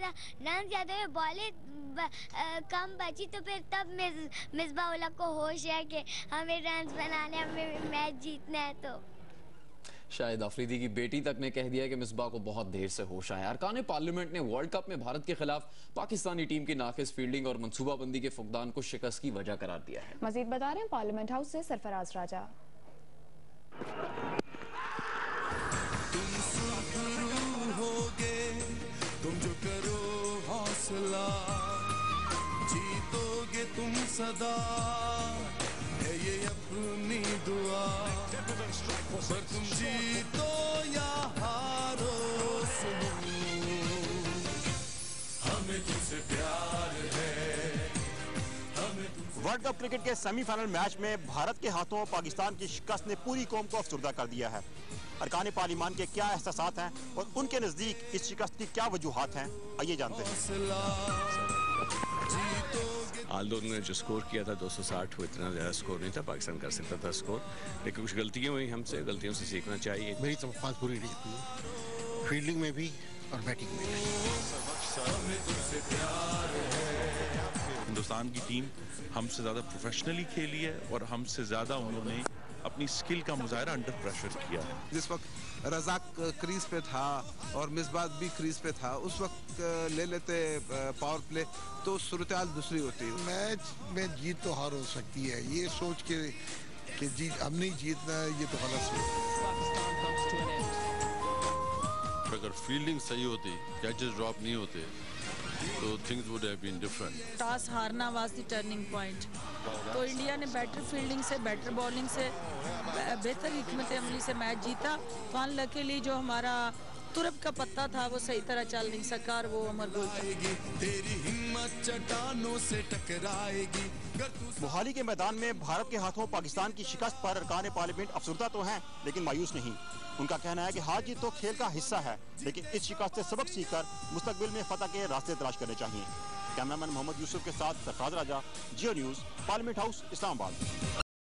Run ज्यादा हुए, बॉलें कम बची, तो फिर तब मिसबाह उल हक को होश है कि हमें रन बनाने, हमें मैच जीतना है। तो शाहिद अफरीदी की बेटी तक ने कह दिया कि मिसबाह को बहुत देर से होश आया। अरकान पार्लियामेंट ने वर्ल्ड कप में भारत के खिलाफ पाकिस्तानी टीम की नाकिस फील्डिंग और मनसूबाबंदी के फुकदान को शिकस्त की वजह करार दिया है। मजीद बता रहे हैं पार्लियामेंट हाउस से सरफराज राजा। तुम जो करो हौसला, जीतोगे तुम सदा, है ये अपनी दुआ, पर तुम जीतो या हारो, हमें तुमसे प्यार है। वर्ल्ड कप क्रिकेट के सेमीफाइनल मैच में भारत के हाथों पाकिस्तान की शिकस्त ने पूरी कौम को अफसरदा कर दिया है। अरकान पार्लियामान के क्या एहसासात हैं और उनके नजदीक इस शिकस्त की क्या वजूहात हैं, आइए जानते हैं। आल्दो ने जो स्कोर किया था 260, वो इतना ज़्यादा स्कोर नहीं था, पाकिस्तान कर सकता था स्कोर, लेकिन कुछ गलतियाँ हुई हमसे, गलतियों से सीखना चाहिए। मेरी तो पास पूरी नहीं थी, फील्डिंग में भी और बैटिंग में भी। हिंदुस्तान की टीम हमसे ज़्यादा प्रोफेशनली खेली है और हमसे ज़्यादा उन्होंने अपनी स्किल का मुजाहरा अंडर प्रेशर किया है। जिस वक्त रज़ाक क्रीज पे था और मिसबाह भी क्रीज पे था, उस वक्त ले लेते पावर प्ले तो सूरत-ए-हाल दूसरी होती। मैच में जीत तो हार हो सकती है, ये सोच के कि जीत हम नहीं जीतना है, ये तो गलत है। अगर फील्डिंग सही होती, कैचेस ड्रॉप नहीं होते, तो things would have been different. Toss हारना वाज द टर्निंग पॉइंट। तो इंडिया ने बेटर फील्डिंग से, बेटर बॉलिंग से, बेहतर हिकमत अमली से मैच जीता। तो अनलकीली जो हमारा तुरब का पत्ता था वो सही तरह चल नहीं सका और वो अमर गोल था। तेरी हिम्मत चट्टानों से टकराएगी। मोहाली के मैदान में भारत के हाथों पाकिस्तान की शिकस्त पर अरकान पार्लियामेंट अफसरदा तो हैं, लेकिन मायूस नहीं। उनका कहना है कि हार जीत तो खेल का हिस्सा है, लेकिन इस शिकस्त से सबक सीखकर मुस्तकबिल में फतह के रास्ते तलाश करने चाहिए। कैमरामैन मोहम्मद यूसुफ के साथ Sarfaraz Raja, Geo news, parliament house, Islamabad.